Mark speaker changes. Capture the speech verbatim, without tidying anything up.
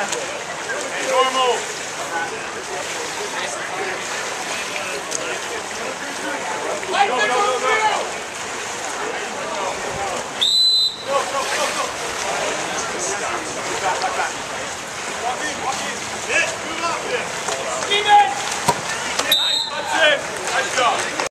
Speaker 1: Normal. Go, go, go, go. Go, go, go, go. Back, back, back. Walk in, walk in. Hit, move up here. Steven! Nice, that's it. Nice job.